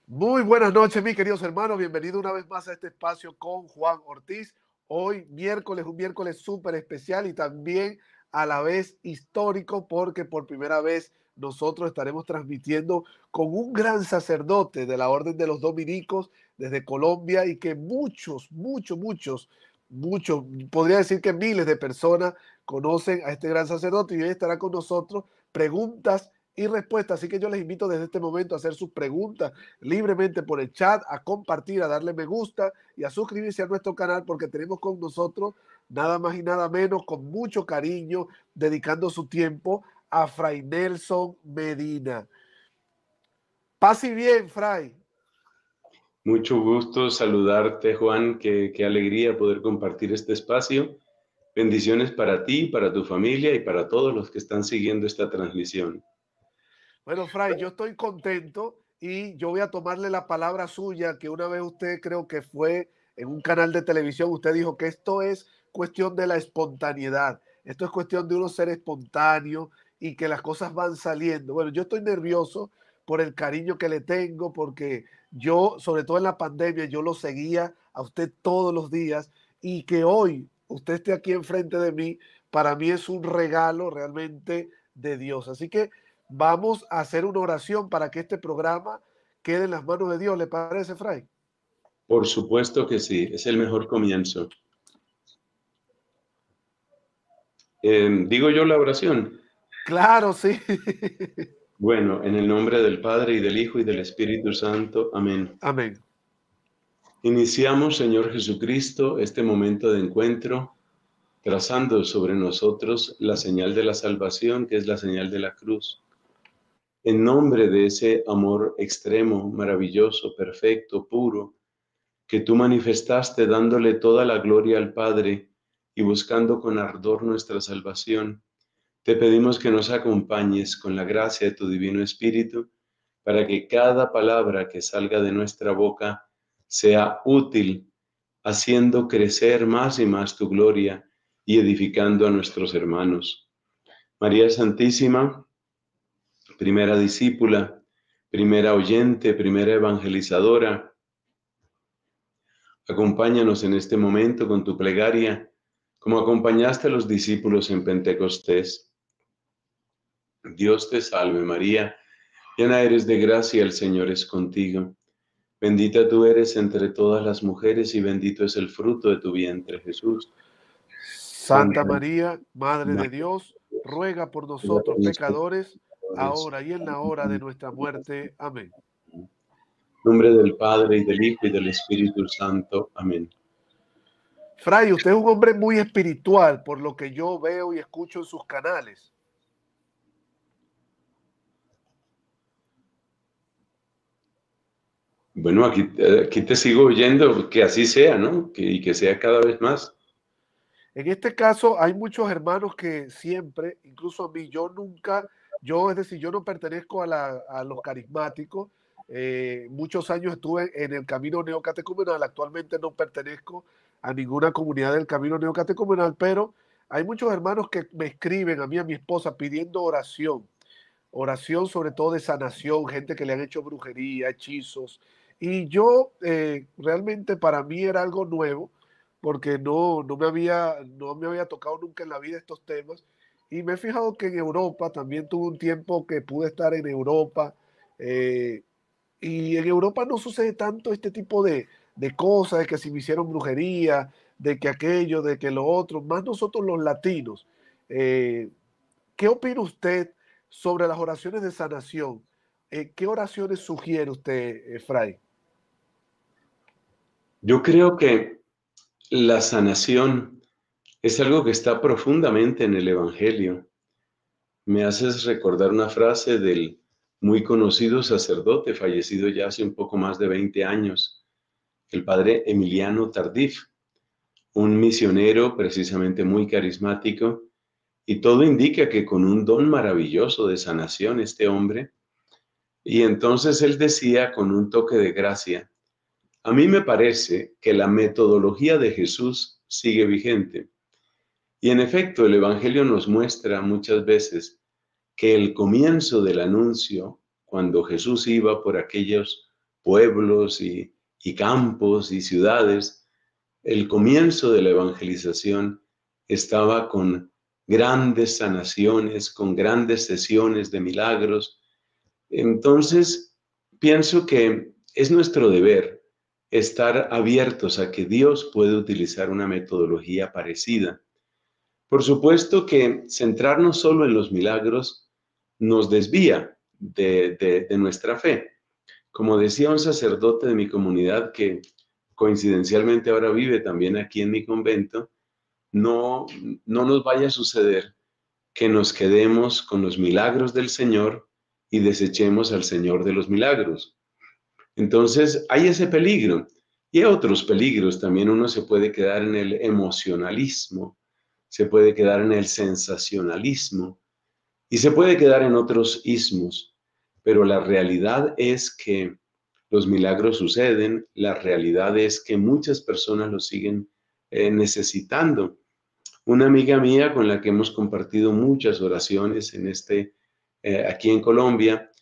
Muy buenas noches, mis queridos hermanos. Bienvenido una vez más a este espacio con Juan Ortiz. Hoy miércoles, un miércoles súper especial y también a la vez histórico porque por primera vez nosotros estaremos transmitiendo con un gran sacerdote de la Orden de los Dominicos desde Colombia y que muchos, podría decir que miles de personas conocen a este gran sacerdote y hoy estará con nosotros preguntas y respuestas. Así que yo les invito desde este momento a hacer sus preguntas libremente por el chat, a compartir, a darle me gusta y a suscribirse a nuestro canal porque tenemos con nosotros nada más y nada menos, con mucho cariño, dedicando su tiempo a Fray Nelson Medina. Paz y bien, Fray. Mucho gusto saludarte, Juan. Qué alegría poder compartir este espacio. Bendiciones para ti, para tu familia y para todos los que están siguiendo esta transmisión. Bueno, Fray, yo estoy contento y yo voy a tomarle la palabra suya, que una vez usted creo que fue en un canal de televisión, usted dijo que esto es cuestión de la espontaneidad, esto es cuestión de uno ser espontáneo y que las cosas van saliendo. Bueno, yo estoy nervioso por el cariño que le tengo, porque yo, sobre todo en la pandemia, yo lo seguía a usted todos los días y que hoy usted esté aquí enfrente de mí, para mí es un regalo realmente de Dios. Así que vamos a hacer una oración para que este programa quede en las manos de Dios. ¿Le parece, Fray? Por supuesto que sí, es el mejor comienzo. ¿Digo yo la oración? Claro, sí. Bueno, en el nombre del Padre y del Hijo y del Espíritu Santo. Amén. Amén. Iniciamos, Señor Jesucristo, este momento de encuentro, trazando sobre nosotros la señal de la salvación, que es la señal de la cruz. En nombre de ese amor extremo, maravilloso, perfecto, puro, que tú manifestaste dándole toda la gloria al Padre y buscando con ardor nuestra salvación, te pedimos que nos acompañes con la gracia de tu Divino Espíritu para que cada palabra que salga de nuestra boca sea útil, haciendo crecer más y más tu gloria y edificando a nuestros hermanos. María Santísima, primera discípula, primera oyente, primera evangelizadora, acompáñanos en este momento con tu plegaria, como acompañaste a los discípulos en Pentecostés. Dios te salve María, llena eres de gracia, el Señor es contigo. Bendita tú eres entre todas las mujeres y bendito es el fruto de tu vientre, Jesús. Santa Santa María, Madre de María, Dios, ruega por ruega nosotros por nosotros pecadores, pecadores. ahora y en la hora de nuestra muerte. Amén. En nombre del Padre, y del Hijo, y del Espíritu Santo. Amén. Fray, usted es un hombre muy espiritual, por lo que yo veo y escucho en sus canales. Bueno, aquí te sigo oyendo, que así sea, ¿no? Y que sea cada vez más. En este caso, hay muchos hermanos que siempre, incluso a mí, es decir, yo no pertenezco a los carismáticos. Muchos años estuve en el camino neocatecumenal, actualmente no pertenezco a ninguna comunidad del camino neocatecumenal, pero hay muchos hermanos que me escriben a mí, a mi esposa, pidiendo oración sobre todo de sanación, gente que le han hecho brujería, hechizos. Y yo realmente para mí era algo nuevo, porque no me había tocado nunca en la vida estos temas. Y me he fijado que en Europa, también tuve un tiempo que pude estar en Europa, eh, y en Europa no sucede tanto este tipo de cosas, de que si me hicieron brujería, de que aquello, de que lo otro, más nosotros los latinos. Eh, ¿Qué opina usted sobre las oraciones de sanación? ¿Qué oraciones sugiere usted, Fray? Yo creo que la sanación es algo que está profundamente en el Evangelio. Me haces recordar una frase del muy conocido sacerdote, fallecido ya hace un poco más de 20 años, el padre Emiliano Tardif, un misionero precisamente muy carismático, y todo indica que con un don maravilloso de sanación este hombre, y entonces él decía con un toque de gracia, a mí me parece que la metodología de Jesús sigue vigente. Y en efecto, el Evangelio nos muestra muchas veces que el comienzo del anuncio, cuando Jesús iba por aquellos pueblos y campos y ciudades. El comienzo de la evangelización estaba con grandes sanaciones, con grandes sesiones de milagros. Entonces, pienso que es nuestro deber estar abiertos a que Dios puede utilizar una metodología parecida. Por supuesto que centrarnos solo en los milagros nos desvía de nuestra fe. Como decía un sacerdote de mi comunidad que coincidencialmente ahora vive también aquí en mi convento, no, no nos vaya a suceder que nos quedemos con los milagros del Señor y desechemos al Señor de los milagros. Entonces, hay ese peligro. Y hay otros peligros. También uno se puede quedar en el emocionalismo, se puede quedar en el sensacionalismo y se puede quedar en otros ismos. Pero la realidad es que los milagros suceden, la realidad es que muchas personas los siguen necesitando. Una amiga mía con la que hemos compartido muchas oraciones aquí en Colombia,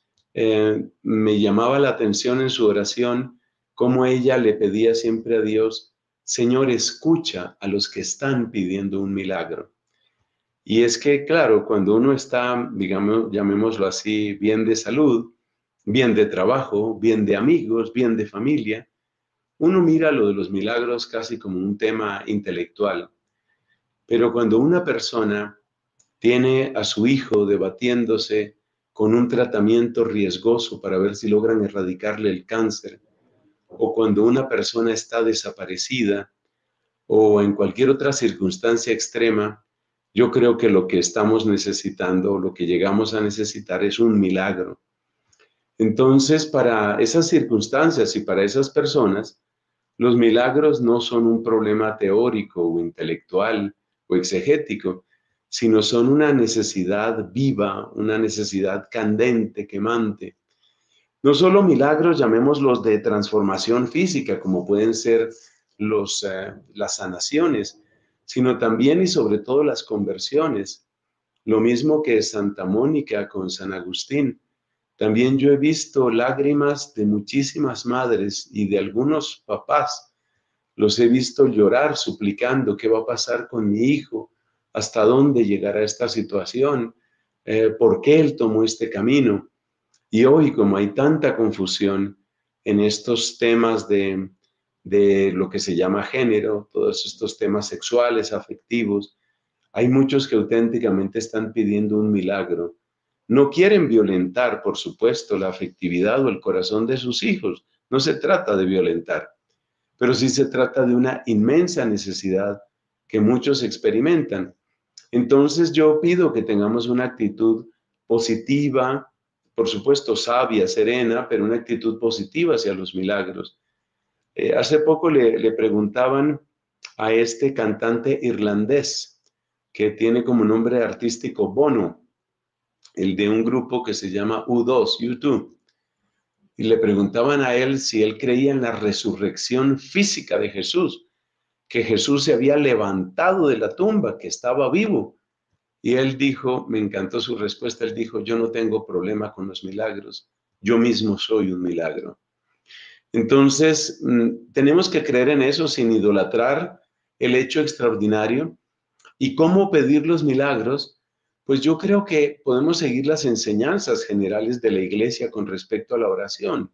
me llamaba la atención en su oración cómo ella le pedía siempre a Dios: Señor, escucha a los que están pidiendo un milagro. Y es que, claro, cuando uno está, digamos, llamémoslo así, bien de salud, bien de trabajo, bien de amigos, bien de familia, uno mira lo de los milagros casi como un tema intelectual. Pero cuando una persona tiene a su hijo debatiéndose con un tratamiento riesgoso para ver si logran erradicarle el cáncer, o cuando una persona está desaparecida, o en cualquier otra circunstancia extrema, yo creo que lo que estamos necesitando, lo que llegamos a necesitar es un milagro. Entonces, para esas circunstancias y para esas personas, los milagros no son un problema teórico o intelectual o exegético, sino son una necesidad viva, una necesidad candente, quemante. No solo milagros, llamémoslos de transformación física, como pueden ser las sanaciones, sino también y sobre todo las conversiones. Lo mismo que Santa Mónica con San Agustín. También yo he visto lágrimas de muchísimas madres y de algunos papás. Los he visto llorar suplicando: ¿qué va a pasar con mi hijo? ¿Hasta dónde llegará esta situación? ¿Por qué él tomó este camino? Y hoy, como hay tanta confusión en estos temas de lo que se llama género, todos estos temas sexuales, afectivos, hay muchos que auténticamente están pidiendo un milagro. No quieren violentar, por supuesto, la afectividad o el corazón de sus hijos. No se trata de violentar, pero sí se trata de una inmensa necesidad que muchos experimentan. Entonces yo pido que tengamos una actitud positiva, por supuesto sabia, serena, pero una actitud positiva hacia los milagros. Hace poco le preguntaban a este cantante irlandés que tiene como nombre artístico Bono, el de un grupo que se llama U2, U2, y le preguntaban a él si él creía en la resurrección física de Jesús, que Jesús se había levantado de la tumba, que estaba vivo. Y él dijo, me encantó su respuesta, él dijo: yo no tengo problema con los milagros, yo mismo soy un milagro. Entonces, tenemos que creer en eso sin idolatrar el hecho extraordinario. ¿Y cómo pedir los milagros? Pues yo creo que podemos seguir las enseñanzas generales de la Iglesia con respecto a la oración.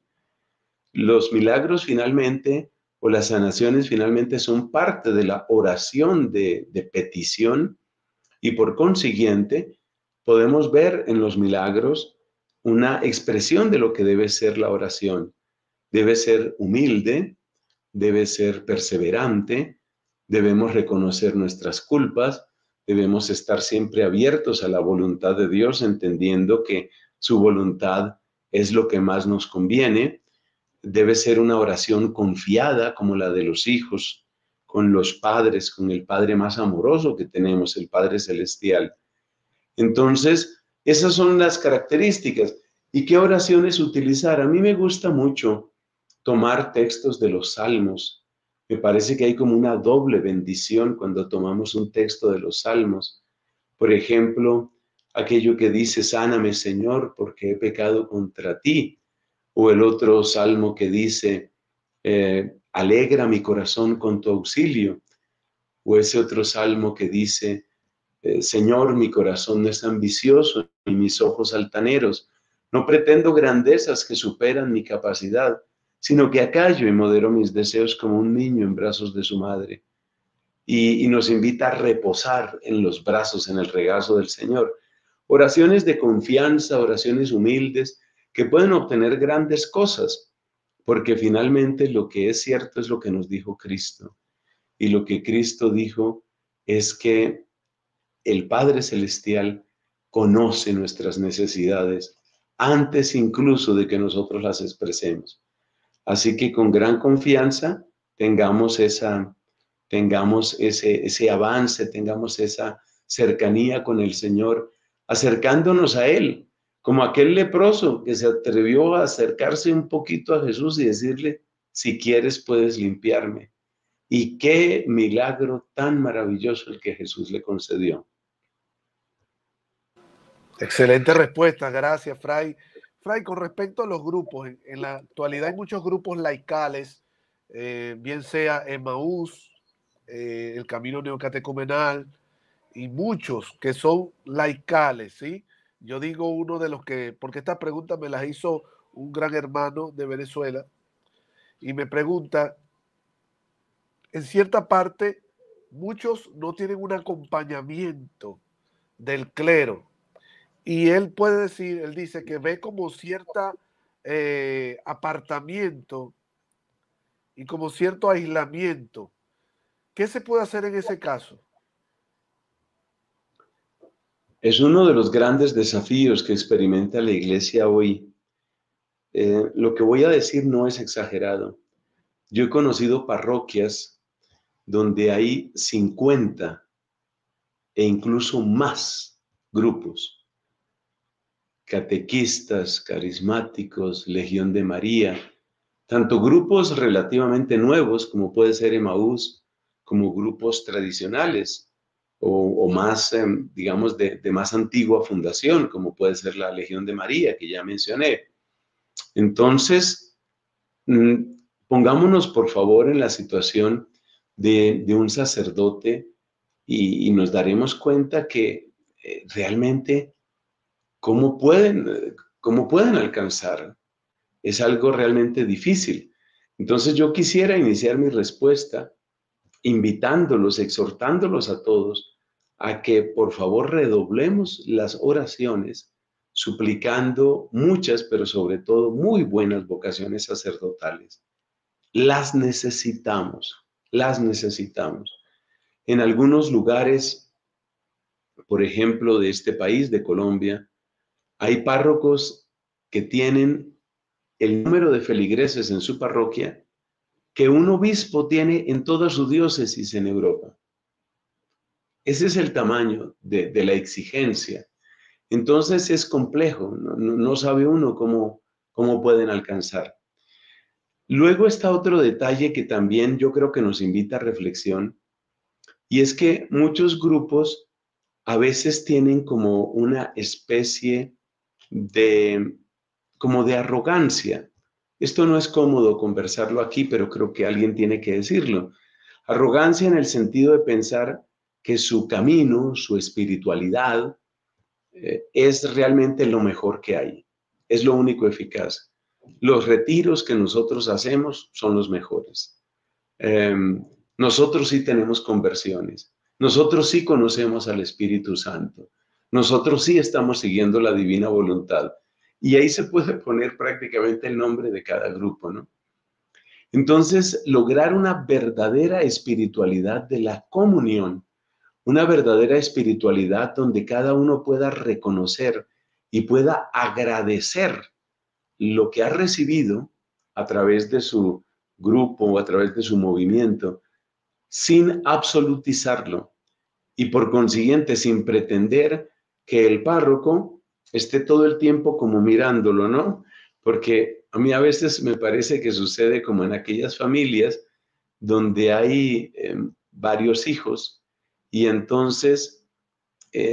Los milagros finalmente, o las sanaciones finalmente, son parte de la oración de petición, y por consiguiente podemos ver en los milagros una expresión de lo que debe ser la oración. Debe ser humilde, debe ser perseverante, debemos reconocer nuestras culpas, debemos estar siempre abiertos a la voluntad de Dios, entendiendo que su voluntad es lo que más nos conviene. Debe ser una oración confiada, como la de los hijos, con los padres, con el Padre más amoroso que tenemos, el Padre Celestial. Entonces, esas son las características. ¿Y qué oraciones utilizar? A mí me gusta mucho tomar textos de los Salmos. Me parece que hay como una doble bendición cuando tomamos un texto de los Salmos. Por ejemplo, aquello que dice: sáname, Señor, porque he pecado contra ti. O el otro salmo que dice, alegra mi corazón con tu auxilio. O ese otro salmo que dice, Señor, mi corazón no es ambicioso ni mis ojos altaneros. No pretendo grandezas que superan mi capacidad, sino que acallo y modero mis deseos como un niño en brazos de su madre. Y nos invita a reposar en los brazos, en el regazo del Señor. Oraciones de confianza, oraciones humildes, que pueden obtener grandes cosas, porque finalmente lo que es cierto es lo que nos dijo Cristo. Y lo que Cristo dijo es que el Padre Celestial conoce nuestras necesidades antes incluso de que nosotros las expresemos. Así que con gran confianza tengamos ese avance, tengamos esa cercanía con el Señor, acercándonos a Él, como aquel leproso que se atrevió a acercarse un poquito a Jesús y decirle, si quieres puedes limpiarme. Y qué milagro tan maravilloso el que Jesús le concedió. Excelente respuesta, gracias, Fray. Fray, con respecto a los grupos, en la actualidad hay muchos grupos laicales, bien sea Emaús, el Camino Neocatecumenal, y muchos que son laicales, ¿sí? Yo digo uno de los que, porque esta pregunta me la hizo un gran hermano de Venezuela, y me pregunta, en cierta parte, muchos no tienen un acompañamiento del clero. Y él puede decir, él dice que ve como cierta apartamiento y como cierto aislamiento. ¿Qué se puede hacer en ese caso? Es uno de los grandes desafíos que experimenta la iglesia hoy. Lo que voy a decir no es exagerado. Yo he conocido parroquias donde hay 50 e incluso más grupos, catequistas, carismáticos, Legión de María, tanto grupos relativamente nuevos como puede ser Emaús, como grupos tradicionales o más, digamos, de más antigua fundación, como puede ser la Legión de María, que ya mencioné. Entonces, pongámonos por favor en la situación de un sacerdote y nos daremos cuenta que realmente cómo pueden alcanzar. Es algo realmente difícil. Entonces yo quisiera iniciar mi respuesta invitándolos, exhortándolos a todos a que por favor redoblemos las oraciones, suplicando muchas, pero sobre todo muy buenas vocaciones sacerdotales. Las necesitamos, las necesitamos. En algunos lugares, por ejemplo, de este país, de Colombia, hay párrocos que tienen el número de feligreses en su parroquia que un obispo tiene en toda su diócesis en Europa. Ese es el tamaño de la exigencia. Entonces es complejo, no sabe uno cómo pueden alcanzar. Luego está otro detalle que también yo creo que nos invita a reflexión, y es que muchos grupos a veces tienen como una especie de, como de arrogancia. Esto no es cómodo conversarlo aquí, pero creo que alguien tiene que decirlo. Arrogancia en el sentido de pensar que su camino, su espiritualidad, es realmente lo mejor que hay. Es lo único eficaz. Los retiros que nosotros hacemos son los mejores. Eh, Nosotros sí tenemos conversiones. Nosotros sí conocemos al Espíritu Santo. Nosotros sí estamos siguiendo la divina voluntad. Y ahí se puede poner prácticamente el nombre de cada grupo, ¿no? Entonces, lograr una verdadera espiritualidad de la comunión, una verdadera espiritualidad donde cada uno pueda reconocer y pueda agradecer lo que ha recibido a través de su grupo o a través de su movimiento, sin absolutizarlo y por consiguiente sin pretender que el párroco esté todo el tiempo como mirándolo, ¿no? Porque a mí a veces me parece que sucede como en aquellas familias donde hay varios hijos y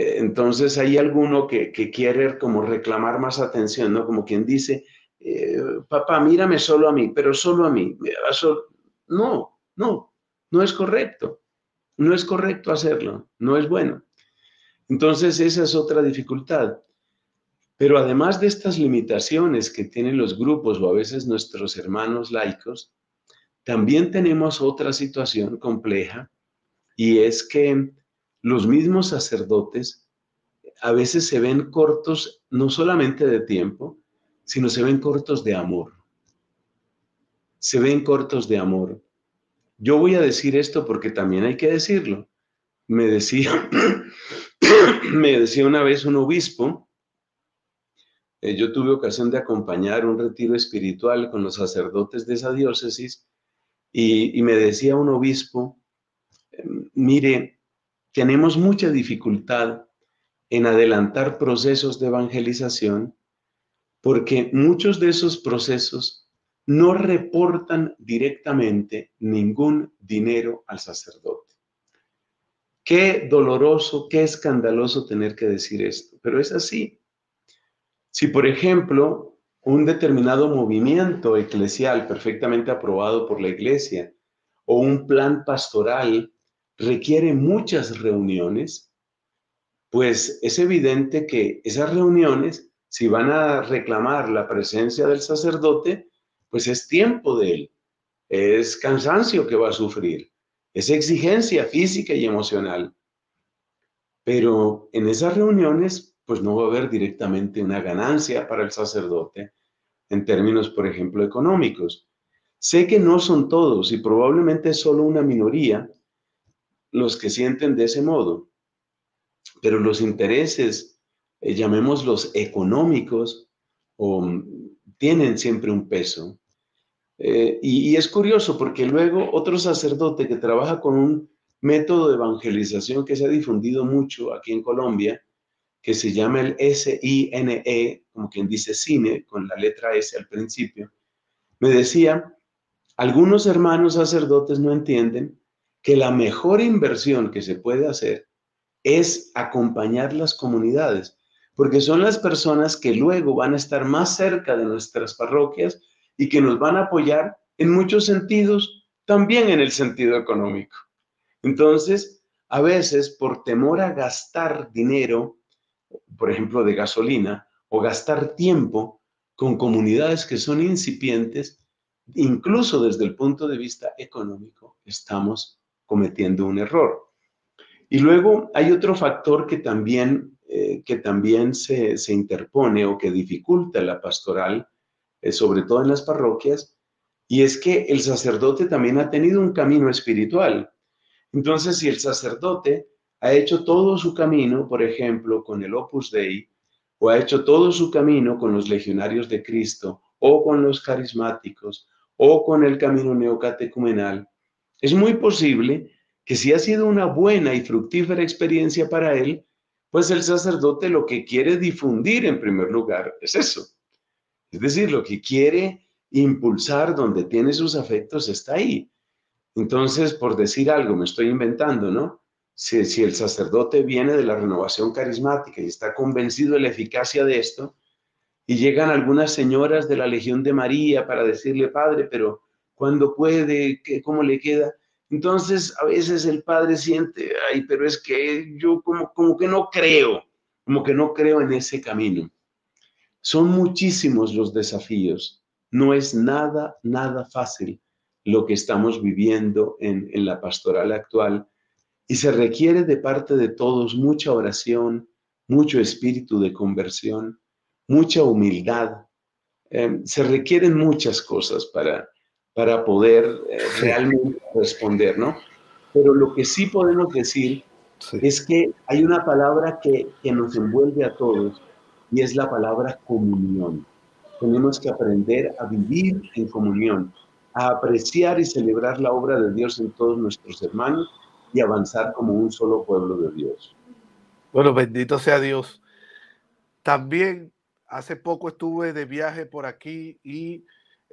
entonces hay alguno que quiere como reclamar más atención, ¿no? Como quien dice, papá, mírame solo a mí, pero solo a mí. No, no, no es correcto. No es correcto hacerlo, no es bueno. Entonces, esa es otra dificultad. Pero además de estas limitaciones que tienen los grupos o a veces nuestros hermanos laicos, también tenemos otra situación compleja y es que los mismos sacerdotes a veces se ven cortos no solamente de tiempo, sino se ven cortos de amor. Se ven cortos de amor. Yo voy a decir esto porque también hay que decirlo. Me decía, me decía una vez un obispo, yo tuve ocasión de acompañar un retiro espiritual con los sacerdotes de esa diócesis y me decía un obispo, mire, tenemos mucha dificultad en adelantar procesos de evangelización porque muchos de esos procesos no reportan directamente ningún dinero al sacerdote. Qué doloroso, qué escandaloso tener que decir esto, pero es así. Si, por ejemplo, un determinado movimiento eclesial perfectamente aprobado por la Iglesia o un plan pastoral requiere muchas reuniones, pues es evidente que esas reuniones, si van a reclamar la presencia del sacerdote, pues es tiempo de él, es cansancio que va a sufrir, es exigencia física y emocional. Pero en esas reuniones, pues no va a haber directamente una ganancia para el sacerdote en términos, por ejemplo, económicos. Sé que no son todos y probablemente es solo una minoría los que sienten de ese modo, pero los intereses, llamémoslos económicos, tienen siempre un peso. Y es curioso porque luego otro sacerdote que trabaja con un método de evangelización que se ha difundido mucho aquí en Colombia, que se llama el SINE, como quien dice cine, con la letra S al principio, me decía, algunos hermanos sacerdotes no entienden que la mejor inversión que se puede hacer es acompañar las comunidades, porque son las personas que luego van a estar más cerca de nuestras parroquias y que nos van a apoyar en muchos sentidos, también en el sentido económico. Entonces, a veces por temor a gastar dinero, por ejemplo, de gasolina, o gastar tiempo con comunidades que son incipientes, incluso desde el punto de vista económico, estamos cometiendo un error. Y luego hay otro factor que también se interpone o que dificulta la pastoral, sobre todo en las parroquias, y es que el sacerdote también ha tenido un camino espiritual. Entonces, si el sacerdote ha hecho todo su camino, por ejemplo, con el Opus Dei, o ha hecho todo su camino con los legionarios de Cristo, o con los carismáticos, o con el camino neocatecumenal, es muy posible que si ha sido una buena y fructífera experiencia para él, pues el sacerdote lo que quiere difundir en primer lugar es eso. Es decir, lo que quiere impulsar donde tiene sus afectos está ahí. Entonces, por decir algo, me estoy inventando, ¿no? Si el sacerdote viene de la renovación carismática y está convencido de la eficacia de esto, y llegan algunas señoras de la Legión de María para decirle, padre, pero ¿cuándo puede? ¿Cómo le queda? Entonces, a veces el padre siente, ay, pero es que yo como que no creo, como que no creo en ese camino. Son muchísimos los desafíos. No es nada, nada fácil lo que estamos viviendo en la pastoral actual y se requiere de parte de todos mucha oración, mucho espíritu de conversión, mucha humildad. Se requieren muchas cosas para poder Sí, realmente responder, ¿no? Pero lo que sí podemos decir sí. es que hay una palabra que nos envuelve a todos y es la palabra comunión. Tenemos que aprender a vivir en comunión, a apreciar y celebrar la obra de Dios en todos nuestros hermanos y avanzar como un solo pueblo de Dios. Bueno, bendito sea Dios. También hace poco estuve de viaje por aquí y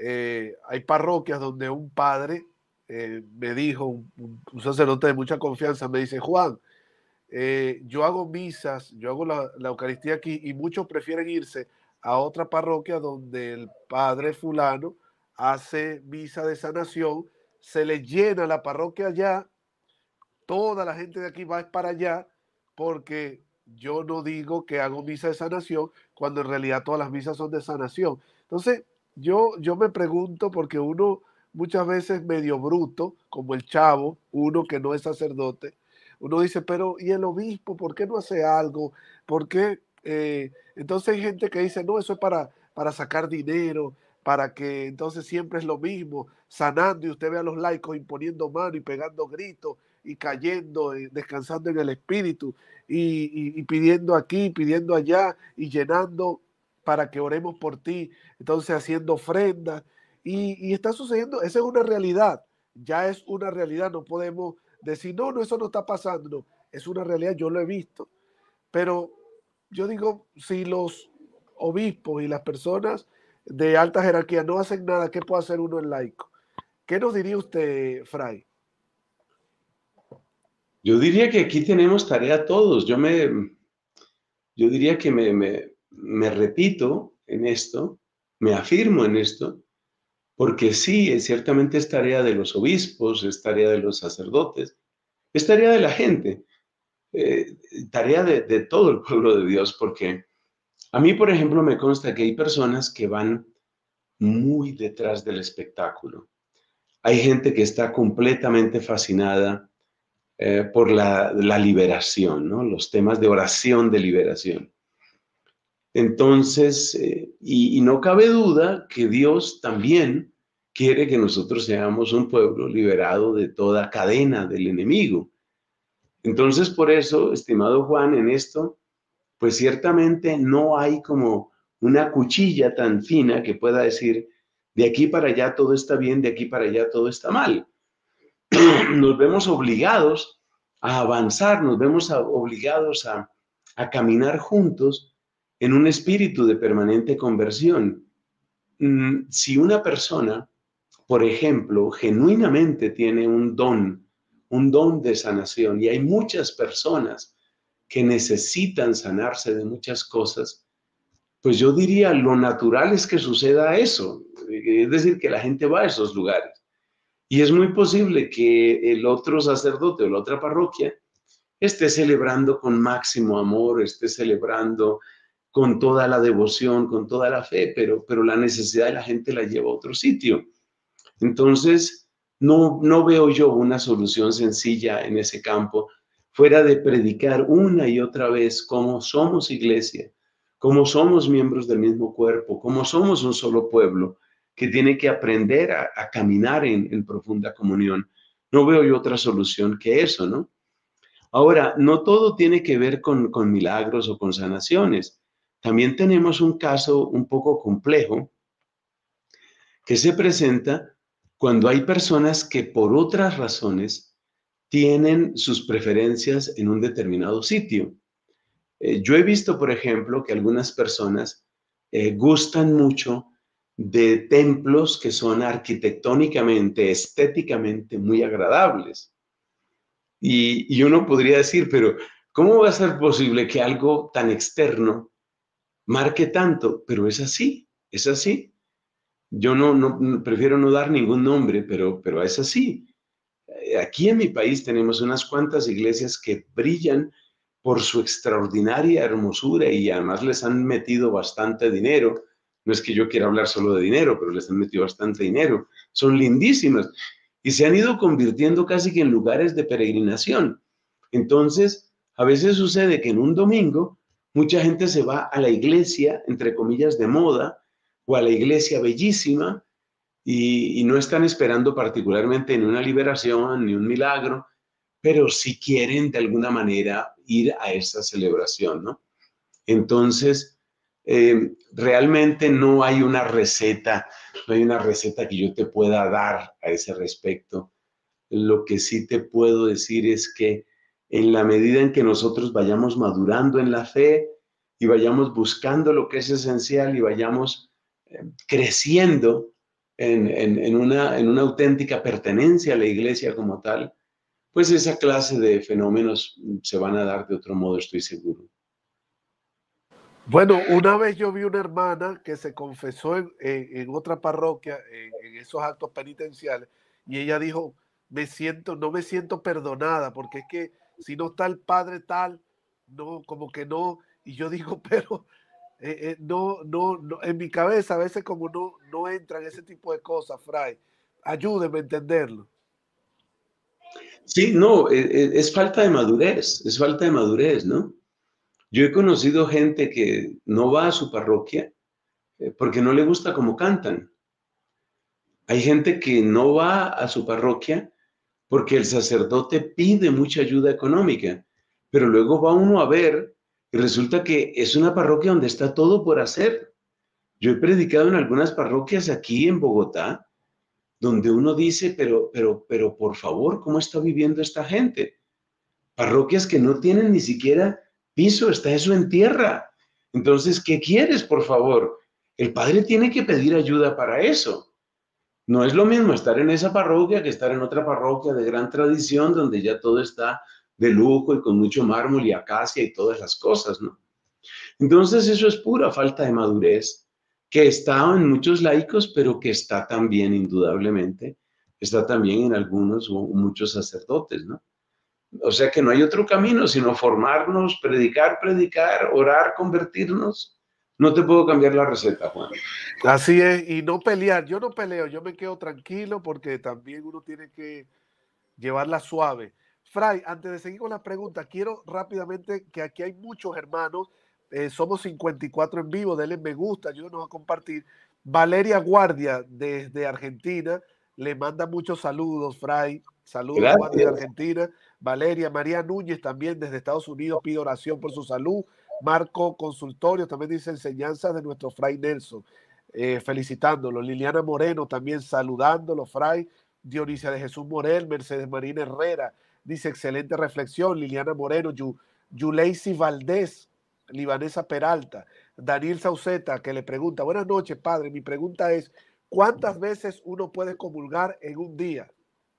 hay parroquias donde un padre me dijo, un sacerdote de mucha confianza, me dice, Juan, yo hago misas, yo hago la Eucaristía aquí y muchos prefieren irse a otra parroquia donde el padre fulano hace misa de sanación, se le llena la parroquia allá, toda la gente de aquí va para allá, porque yo no digo que hago misa de sanación, cuando en realidad todas las misas son de sanación. Entonces, yo me pregunto, porque uno muchas veces medio bruto, como el Chavo, uno que no es sacerdote, uno dice, pero ¿y el obispo por qué no hace algo? ¿Por qué? Entonces hay gente que dice, no, eso es para sacar dinero, para que entonces siempre es lo mismo, sanando, y usted ve a los laicos imponiendo mano y pegando gritos y cayendo, descansando en el espíritu, y pidiendo aquí, pidiendo allá, y llenando para que oremos por ti, entonces haciendo ofrendas, y está sucediendo, esa es una realidad, ya es una realidad, no podemos decir, no, no, eso no está pasando, no, es una realidad, yo lo he visto, pero yo digo, si los obispos y las personas de alta jerarquía no hacen nada, ¿qué puede hacer uno en laico? ¿Qué nos diría usted, Fray? Yo diría que aquí tenemos tarea todos. Yo diría que me repito en esto, me afirmo en esto, porque sí, ciertamente es tarea de los obispos, es tarea de los sacerdotes, es tarea de la gente, eh, tarea de todo el pueblo de Dios, porque a mí, por ejemplo, me consta que hay personas que van muy detrás del espectáculo. Hay gente que está completamente fascinada por la liberación, ¿no? Los temas de oración de liberación. Entonces, y no cabe duda que Dios también quiere que nosotros seamos un pueblo liberado de toda cadena del enemigo. Entonces, por eso, estimado Juan, en esto, pues ciertamente no hay como una cuchilla tan fina que pueda decir, de aquí para allá todo está bien, de aquí para allá todo está mal. Nos vemos obligados a avanzar, nos vemos obligados a caminar juntos en un espíritu de permanente conversión. Si una persona, por ejemplo, genuinamente tiene un don de sanación, y hay muchas personas que necesitan sanarse de muchas cosas, pues yo diría lo natural es que suceda eso, es decir, que la gente va a esos lugares. Y es muy posible que el otro sacerdote o la otra parroquia esté celebrando con máximo amor, esté celebrando con toda la devoción, con toda la fe, pero la necesidad de la gente la lleva a otro sitio. Entonces, no veo yo una solución sencilla en ese campo, fuera de predicar una y otra vez cómo somos iglesia, cómo somos miembros del mismo cuerpo, cómo somos un solo pueblo que tiene que aprender a caminar en profunda comunión. No veo yo otra solución que eso, ¿no? Ahora, no todo tiene que ver con milagros o con sanaciones. También tenemos un caso un poco complejo que se presenta cuando hay personas que por otras razones tienen sus preferencias en un determinado sitio. Yo he visto, por ejemplo, que algunas personas gustan mucho de templos que son arquitectónicamente, estéticamente muy agradables. Y uno podría decir, pero ¿cómo va a ser posible que algo tan externo marque tanto? Pero es así, es así. Yo prefiero no dar ningún nombre, pero es así. Aquí en mi país tenemos unas cuantas iglesias que brillan por su extraordinaria hermosura, y además les han metido bastante dinero. No es que yo quiera hablar solo de dinero, pero les han metido bastante dinero. Son lindísimas y se han ido convirtiendo casi que en lugares de peregrinación. Entonces, a veces sucede que en un domingo mucha gente se va a la iglesia, entre comillas, de moda, o a la iglesia bellísima, y no están esperando particularmente ni una liberación ni un milagro, pero sí quieren de alguna manera ir a esa celebración, ¿no? Entonces, realmente no hay una receta, no hay una receta que yo te pueda dar a ese respecto. Lo que sí te puedo decir es que en la medida en que nosotros vayamos madurando en la fe y vayamos buscando lo que es esencial y vayamos creciendo en una auténtica pertenencia a la iglesia como tal, pues esa clase de fenómenos se van a dar de otro modo, estoy seguro. Bueno, una vez yo vi una hermana que se confesó en otra parroquia, en esos actos penitenciales, y ella dijo, no me siento perdonada, porque es que si no está el padre tal, no, como que no, y yo digo, pero no, en mi cabeza a veces como no entran ese tipo de cosas, Fray, ayúdeme a entenderlo. Sí, no, es falta de madurez, es falta de madurez, ¿no? Yo he conocido gente que no va a su parroquia porque no le gusta cómo cantan. Hay gente que no va a su parroquia porque el sacerdote pide mucha ayuda económica, pero luego va uno a ver y resulta que es una parroquia donde está todo por hacer. Yo he predicado en algunas parroquias aquí en Bogotá, donde uno dice, pero por favor, ¿cómo está viviendo esta gente? Parroquias que no tienen ni siquiera piso, está eso en tierra. Entonces, ¿qué quieres, por favor? El padre tiene que pedir ayuda para eso. No es lo mismo estar en esa parroquia que estar en otra parroquia de gran tradición donde ya todo está de lujo y con mucho mármol y acacia y todas las cosas, ¿no? Entonces eso es pura falta de madurez que está en muchos laicos, pero que está también indudablemente, está también en algunos o muchos sacerdotes, ¿no? O sea que no hay otro camino sino formarnos, predicar, predicar, orar, convertirnos. No te puedo cambiar la receta, Juan. Así es, y no pelear, yo no peleo, yo me quedo tranquilo porque también uno tiene que llevarla suave. Fray, antes de seguir con la pregunta, quiero rápidamente que aquí hay muchos hermanos, somos 54 en vivo, denle me gusta, ayúdenos a compartir. Valeria Guardia desde Argentina le manda muchos saludos, Fray. Saludos, Juan, desde Gracias. Argentina. Valeria, María Núñez también desde Estados Unidos pide oración por su salud. Marco Consultorio también dice enseñanzas de nuestro Fray Nelson, felicitándolo. Liliana Moreno también saludándolo, Fray. Dionisia de Jesús Morel, Mercedes Marina Herrera, dice excelente reflexión, Liliana Moreno, Yuleisi Valdés, Libanesa Peralta, Daniel Sauceta, que le pregunta, buenas noches, padre, mi pregunta es, ¿cuántas veces uno puede comulgar en un día?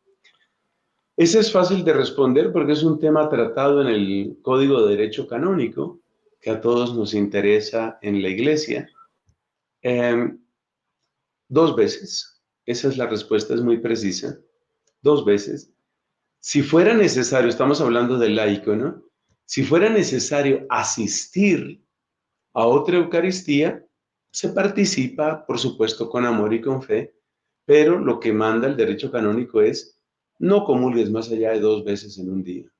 Ese es fácil de responder porque es un tema tratado en el Código de Derecho Canónico, que a todos nos interesa en la iglesia. Eh, 2 veces. Esa es la respuesta, es muy precisa. 2 veces. Si fuera necesario, estamos hablando del laico, ¿no? Si fuera necesario asistir a otra Eucaristía, se participa, por supuesto, con amor y con fe, pero lo que manda el derecho canónico es no comulgues más allá de 2 veces en un día.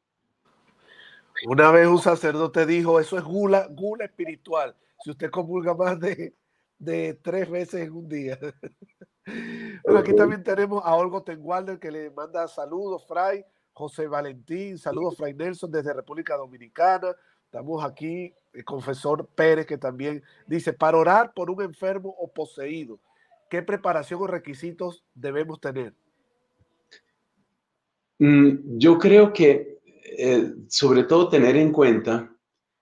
Una vez un sacerdote dijo, eso es gula espiritual, si usted comulga más de 3 veces en un día. Bueno, aquí Okay. también tenemos a Olgo Tengualder que le manda saludos, Fray, José Valentín, saludos, Fray Nelson desde República Dominicana. Estamos aquí, el confesor Pérez que también dice, para orar por un enfermo o poseído, ¿qué preparación o requisitos debemos tener? Yo creo que sobre todo tener en cuenta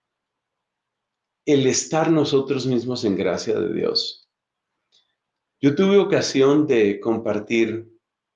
el estar nosotros mismos en gracia de Dios. Yo tuve ocasión de compartir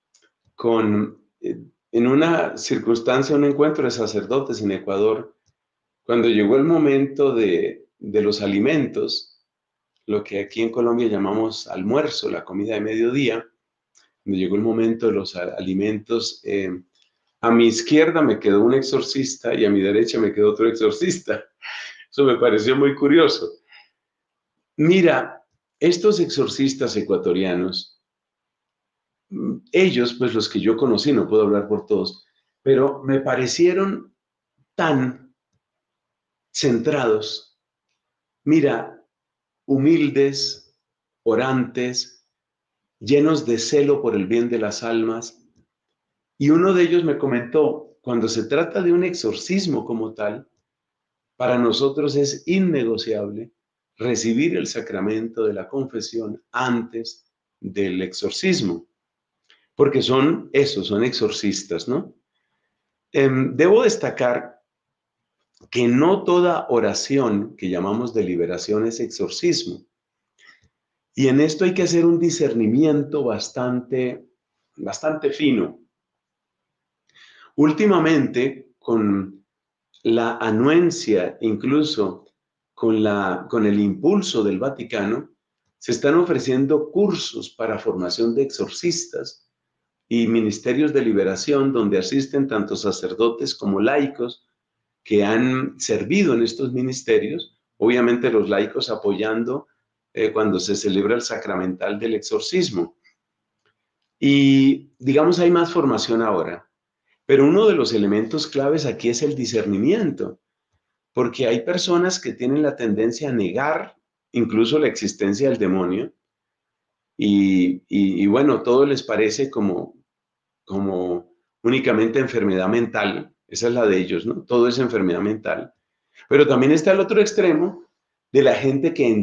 en una circunstancia, un encuentro de sacerdotes en Ecuador, cuando llegó el momento de los alimentos, lo que aquí en Colombia llamamos almuerzo, la comida de mediodía, cuando llegó el momento de los alimentos, a mi izquierda me quedó un exorcista y a mi derecha me quedó otro exorcista. Eso me pareció muy curioso. Mira, estos exorcistas ecuatorianos, ellos, pues los que yo conocí, no puedo hablar por todos, pero me parecieron tan centrados, mira, humildes, orantes, llenos de celo por el bien de las almas. Y uno de ellos me comentó, cuando se trata de un exorcismo como tal, para nosotros es innegociable recibir el sacramento de la confesión antes del exorcismo, porque son esos, son exorcistas, ¿no? Debo destacar que no toda oración que llamamos de liberación es exorcismo. Y en esto hay que hacer un discernimiento bastante fino. Últimamente, con la anuencia, incluso con el impulso del Vaticano, se están ofreciendo cursos para formación de exorcistas y ministerios de liberación donde asisten tanto sacerdotes como laicos que han servido en estos ministerios, obviamente los laicos apoyando cuando se celebra el sacramental del exorcismo. Y digamos, hay más formación ahora, pero uno de los elementos claves aquí es el discernimiento, porque hay personas que tienen la tendencia a negar incluso la existencia del demonio y bueno, todo les parece como únicamente enfermedad mental, esa es la de ellos, ¿no? Todo es enfermedad mental. Pero también está el otro extremo de la gente que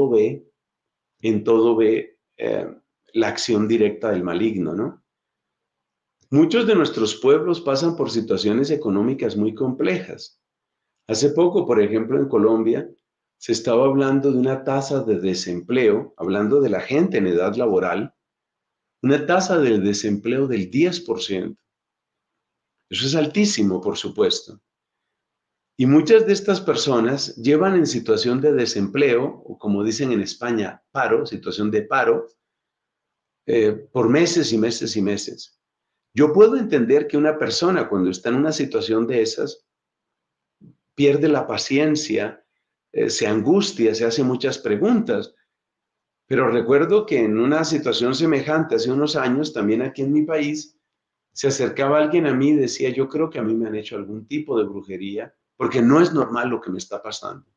en todo ve la acción directa del maligno, ¿no? Muchos de nuestros pueblos pasan por situaciones económicas muy complejas. Hace poco, por ejemplo, en Colombia, se estaba hablando de una tasa de desempleo, hablando de la gente en edad laboral, una tasa de desempleo del 10%. Eso es altísimo, por supuesto. Y muchas de estas personas llevan en situación de desempleo, o como dicen en España, paro, situación de paro, por meses y meses y meses. Yo puedo entender que una persona cuando está en una situación de esas pierde la paciencia, se angustia, se hace muchas preguntas. Pero recuerdo que en una situación semejante hace unos años, también aquí en mi país, se acercaba alguien a mí y decía, yo creo que a mí me han hecho algún tipo de brujería, porque no es normal lo que me está pasando.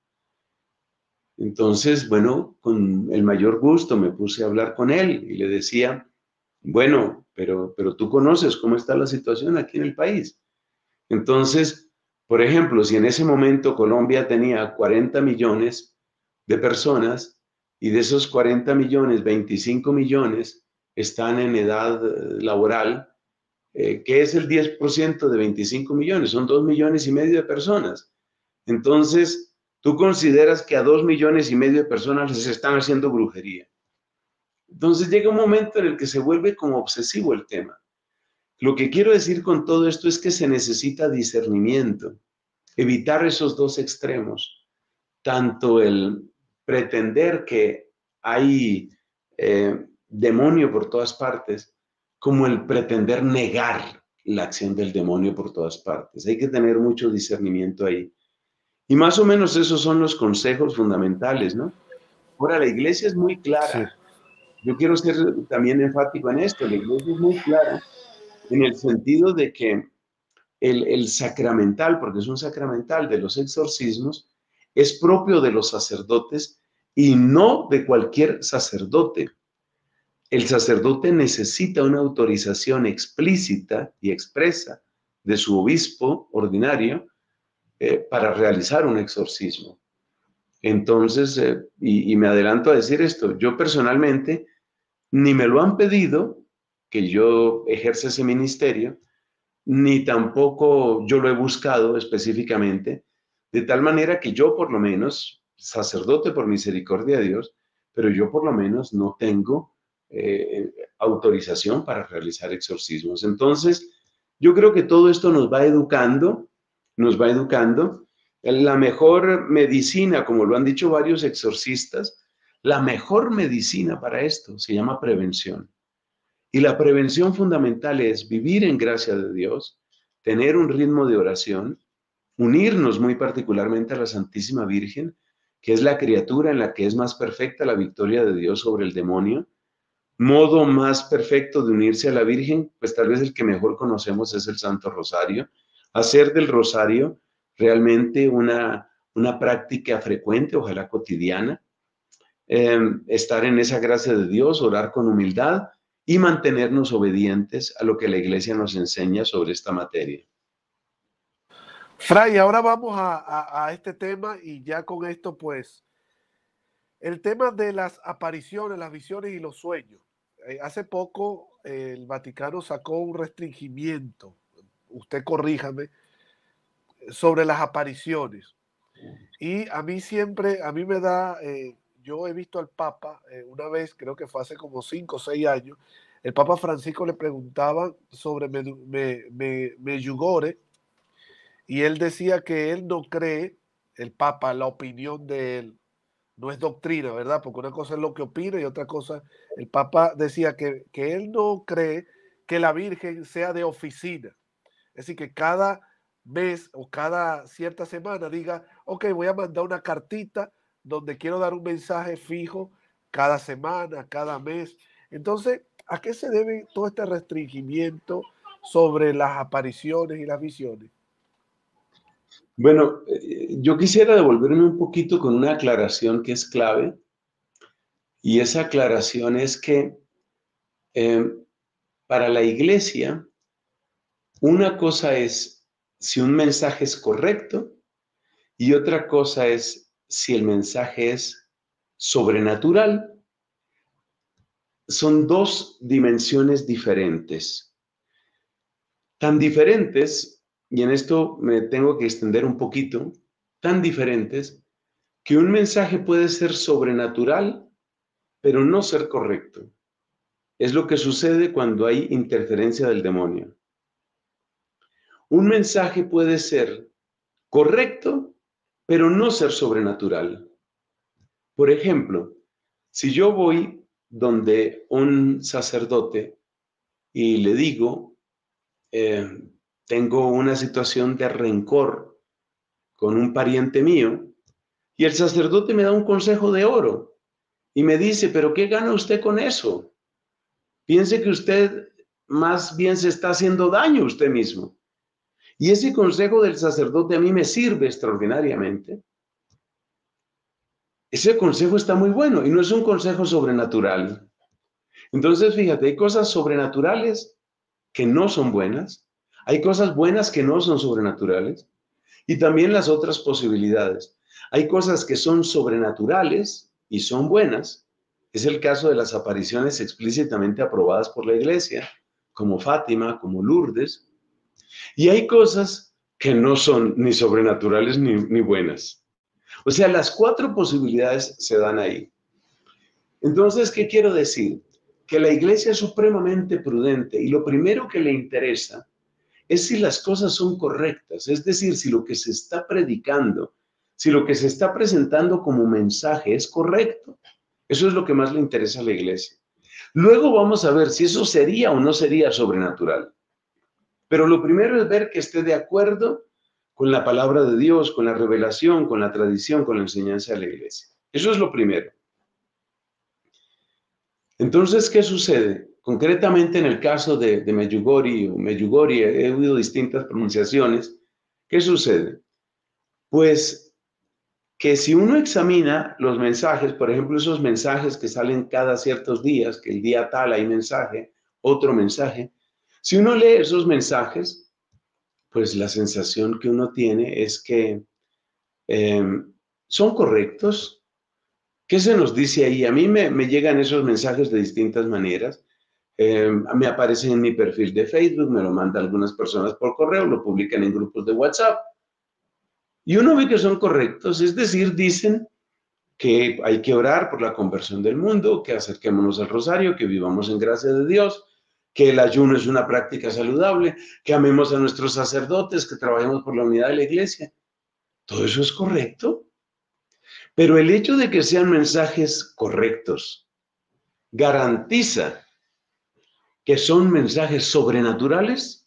Entonces, bueno, con el mayor gusto me puse a hablar con él y le decía, bueno, pero tú conoces cómo está la situación aquí en el país. Entonces, por ejemplo, si en ese momento Colombia tenía 40 millones de personas y de esos 40 millones, 25 millones están en edad laboral, ¿qué es el 10% de 25 millones? Son 2,5 millones de personas. Entonces, tú consideras que a 2,5 millones de personas les están haciendo brujería. Entonces llega un momento en el que se vuelve como obsesivo el tema. Lo que quiero decir con todo esto es que se necesita discernimiento, evitar esos dos extremos, tanto el pretender que hay demonio por todas partes, como el pretender negar la acción del demonio por todas partes. Hay que tener mucho discernimiento ahí. Y más o menos esos son los consejos fundamentales, ¿no? Ahora, la iglesia es muy Sí. clara. Yo quiero ser también enfático en esto. La iglesia es muy clara en el sentido de que el sacramental, porque es un sacramental de los exorcismos, es propio de los sacerdotes y no de cualquier sacerdote. El sacerdote necesita una autorización explícita y expresa de su obispo ordinario para realizar un exorcismo. Entonces, y me adelanto a decir esto, yo personalmente ni me lo han pedido que yo ejerza ese ministerio, ni tampoco yo lo he buscado específicamente, de tal manera que yo por lo menos, sacerdote por misericordia de Dios, pero yo por lo menos no tengo autorización para realizar exorcismos. Entonces, yo creo que todo esto nos va educando, nos va educando. La mejor medicina, como lo han dicho varios exorcistas, la mejor medicina para esto se llama prevención. Y la prevención fundamental es vivir en gracia de Dios, tener un ritmo de oración, unirnos muy particularmente a la Santísima Virgen, que es la criatura en la que es más perfecta la victoria de Dios sobre el demonio. Modo más perfecto de unirse a la Virgen, pues tal vez el que mejor conocemos es el Santo Rosario. Hacer del Rosario realmente una práctica frecuente, ojalá cotidiana. Estar en esa gracia de Dios, orar con humildad y mantenernos obedientes a lo que la iglesia nos enseña sobre esta materia. Fray, ahora vamos a este tema y ya con esto, pues, el tema de las apariciones, las visiones y los sueños. Hace poco el Vaticano sacó un restringimiento, usted corríjame, sobre las apariciones. Y a mí siempre, a mí me da, yo he visto al Papa una vez, creo que fue hace como 5 o 6 años, el Papa Francisco le preguntaban sobre Medjugorje y él decía que él no cree el Papa, la opinión de él. No es doctrina, ¿verdad? Porque una cosa es lo que opina y otra cosa, el Papa decía que él no cree que la Virgen sea de oficina. Es decir, que cada mes o cada cierta semana diga, ok, voy a mandar una cartita donde quiero dar un mensaje fijo cada semana, cada mes. Entonces, ¿a qué se debe todo este restringimiento sobre las apariciones y las visiones? Bueno, yo quisiera devolverme un poquito con una aclaración que es clave, y esa aclaración es que eh, para la iglesia, una cosa es si un mensaje es correcto y otra cosa es si el mensaje es sobrenatural. Son dos dimensiones diferentes. Tan diferentes, y en esto me tengo que extender un poquito, tan diferentes que un mensaje puede ser sobrenatural, pero no ser correcto. Es lo que sucede cuando hay interferencia del demonio. Un mensaje puede ser correcto, pero no ser sobrenatural. Por ejemplo, si yo voy donde un sacerdote y le digo, tengo una situación de rencor con un pariente mío, y el sacerdote me da un consejo de oro y me dice, pero ¿qué gana usted con eso? Piense que usted más bien se está haciendo daño a usted mismo. Y ese consejo del sacerdote a mí me sirve extraordinariamente. Ese consejo está muy bueno y no es un consejo sobrenatural. Entonces, fíjate, hay cosas sobrenaturales que no son buenas, hay cosas buenas que no son sobrenaturales, y también las otras posibilidades. Hay cosas que son sobrenaturales y son buenas. Es el caso de las apariciones explícitamente aprobadas por la Iglesia, como Fátima, como Lourdes. Y hay cosas que no son ni sobrenaturales ni buenas. O sea, las cuatro posibilidades se dan ahí. Entonces, ¿qué quiero decir? Que la Iglesia es supremamente prudente y lo primero que le interesa es si las cosas son correctas, es decir, si lo que se está predicando, si lo que se está presentando como mensaje es correcto. Eso es lo que más le interesa a la Iglesia. Luego vamos a ver si eso sería o no sería sobrenatural. Pero lo primero es ver que esté de acuerdo con la palabra de Dios, con la revelación, con la tradición, con la enseñanza de la Iglesia. Eso es lo primero. Entonces, ¿qué sucede? Concretamente en el caso de Medjugorje o Medjugorje, he oído distintas pronunciaciones. ¿Qué sucede? Pues que si uno examina los mensajes, por ejemplo, esos mensajes que salen cada ciertos días, que el día tal hay mensaje, otro mensaje, si uno lee esos mensajes, pues la sensación que uno tiene es que eh, son correctos. ¿Qué se nos dice ahí? A mí me llegan esos mensajes de distintas maneras. Me aparecen en mi perfil de Facebook, me lo mandan algunas personas por correo, lo publican en grupos de WhatsApp. Y uno ve que son correctos, es decir, dicen que hay que orar por la conversión del mundo, que acerquémonos al rosario, que vivamos en gracia de Dios, que el ayuno es una práctica saludable, que amemos a nuestros sacerdotes, que trabajemos por la unidad de la iglesia. Todo eso es correcto. Pero el hecho de que sean mensajes correctos garantiza que son mensajes sobrenaturales.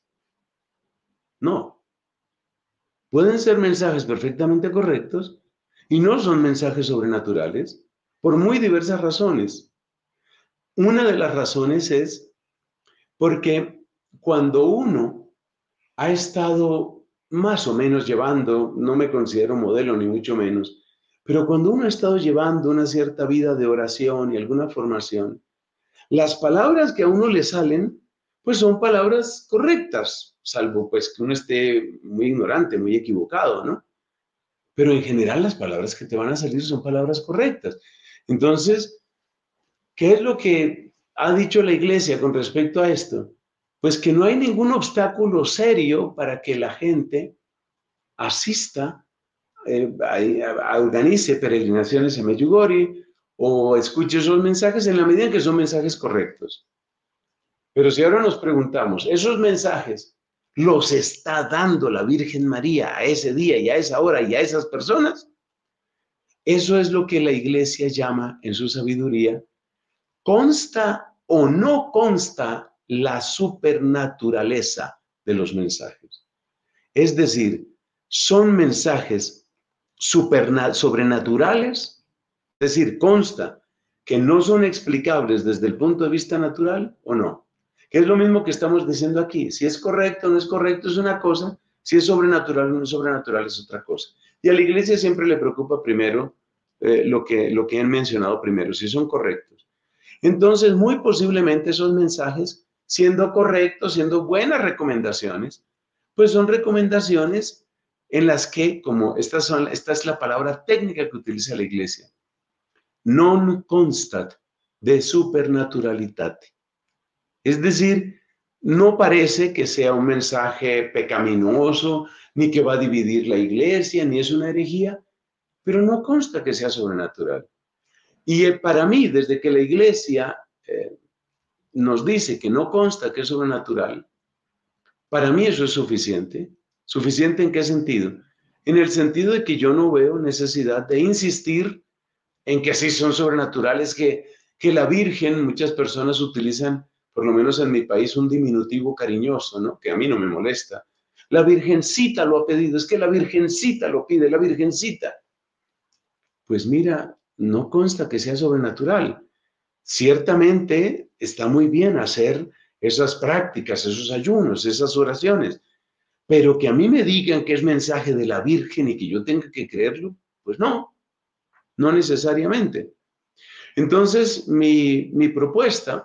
No. Pueden ser mensajes perfectamente correctos y no son mensajes sobrenaturales por muy diversas razones. Una de las razones es porque cuando uno ha estado más o menos llevando, no me considero modelo ni mucho menos, pero cuando uno ha estado llevando una cierta vida de oración y alguna formación, las palabras que a uno le salen, pues son palabras correctas, salvo pues que uno esté muy ignorante, muy equivocado, ¿no? Pero en general las palabras que te van a salir son palabras correctas. Entonces, ¿qué es lo que ha dicho la Iglesia con respecto a esto? Pues que no hay ningún obstáculo serio para que la gente asista, organice peregrinaciones en Medjugorje o escuche esos mensajes en la medida en que son mensajes correctos. Pero si ahora nos preguntamos, ¿esos mensajes los está dando la Virgen María a ese día y a esa hora y a esas personas, eso es lo que la Iglesia llama en su sabiduría, consta o no consta la supernaturaleza de los mensajes. Es decir, son mensajes sobrenaturales, es decir, consta que no son explicables desde el punto de vista natural o no. Que es lo mismo que estamos diciendo aquí. Si es correcto o no es correcto es una cosa, si es sobrenatural o no es sobrenatural es otra cosa. Y a la Iglesia siempre le preocupa primero lo que han mencionado primero, si son correctos. Entonces, muy posiblemente esos mensajes, siendo correctos, siendo buenas recomendaciones, pues son recomendaciones en las que, como esta es la palabra técnica que utiliza la Iglesia, non constat de supernaturalitate. Es decir, no parece que sea un mensaje pecaminoso, ni que va a dividir la Iglesia, ni es una herejía, pero no consta que sea sobrenatural. Y para mí, desde que la Iglesia nos dice que no consta que es sobrenatural, para mí eso es suficiente. ¿Suficiente en qué sentido? En el sentido de que yo no veo necesidad de insistir en que sí son sobrenaturales, que la Virgen, muchas personas utilizan, por lo menos en mi país, un diminutivo cariñoso, ¿no? Que a mí no me molesta. La Virgencita lo ha pedido, es que la Virgencita lo pide, la Virgencita. Pues mira, no consta que sea sobrenatural. Ciertamente está muy bien hacer esas prácticas, esos ayunos, esas oraciones, pero que a mí me digan que es mensaje de la Virgen y que yo tenga que creerlo, pues no, no necesariamente. Entonces, mi propuesta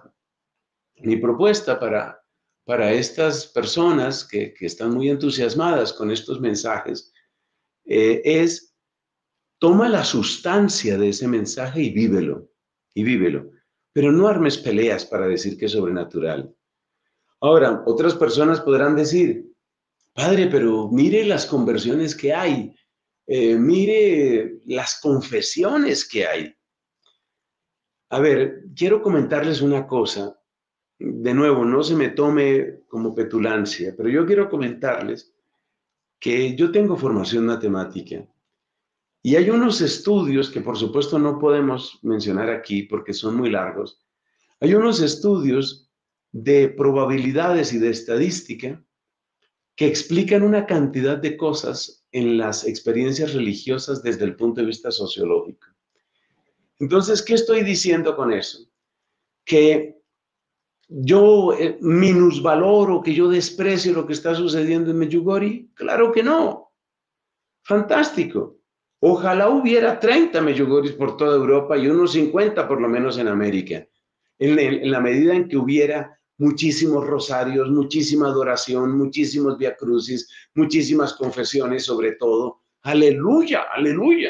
para estas personas que están muy entusiasmadas con estos mensajes es: toma la sustancia de ese mensaje y vívelo, pero no armes peleas para decir que es sobrenatural. Ahora, otras personas podrán decir: padre, pero mire las conversiones que hay, mire las confesiones que hay. A ver, quiero comentarles una cosa. De nuevo, no se me tome como petulancia, pero yo quiero comentarles que yo tengo formación matemática y hay unos estudios que por supuesto no podemos mencionar aquí porque son muy largos. Hay unos estudios de probabilidades y de estadística que explican una cantidad de cosas en las experiencias religiosas desde el punto de vista sociológico. Entonces, ¿qué estoy diciendo con eso? Que yo minusvaloro, que yo desprecio lo que está sucediendo en Medjugorje. Claro que no. Fantástico. Ojalá hubiera 30 Medjugorjes por toda Europa y unos 50 por lo menos en América. En la medida en que hubiera muchísimos rosarios, muchísima adoración, muchísimos viacrucis, muchísimas confesiones sobre todo. Aleluya, aleluya.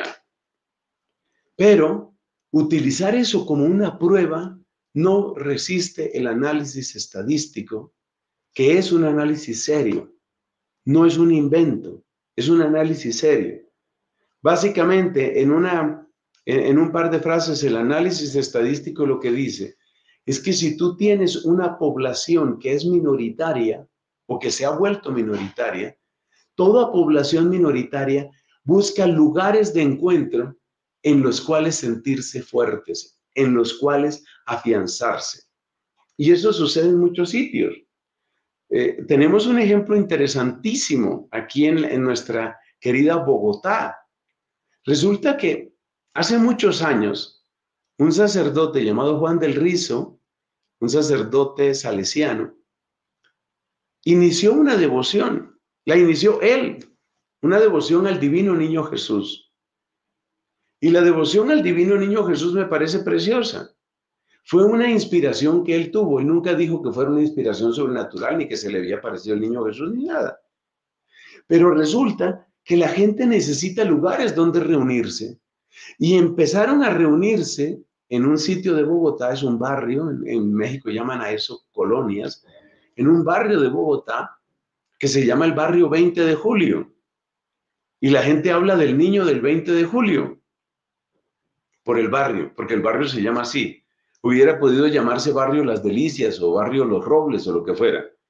Pero utilizar eso como una prueba no resiste el análisis estadístico, que es un análisis serio, no es un invento, es un análisis serio. Básicamente, en un par de frases, el análisis estadístico lo que dice es que si tú tienes una población que es minoritaria o que se ha vuelto minoritaria, toda población minoritaria busca lugares de encuentro en los cuales sentirse fuertes, en los cuales afianzarse. Y eso sucede en muchos sitios. Tenemos un ejemplo interesantísimo aquí en nuestra querida Bogotá. Resulta que hace muchos años, un sacerdote llamado Juan del Rizo, un sacerdote salesiano, inició una devoción. La inició él, una devoción al Divino Niño Jesús. Y la devoción al Divino Niño Jesús me parece preciosa. Fue una inspiración que él tuvo y nunca dijo que fuera una inspiración sobrenatural ni que se le había aparecido el Niño Jesús ni nada. Pero resulta que la gente necesita lugares donde reunirse y empezaron a reunirse en un sitio de Bogotá, es un barrio, en México llaman a eso colonias, en un barrio de Bogotá que se llama el barrio 20 de julio. Y la gente habla del niño del 20 de julio por el barrio, porque el barrio se llama así. Hubiera podido llamarse barrio Las Delicias o barrio Los Robles o lo que fuera.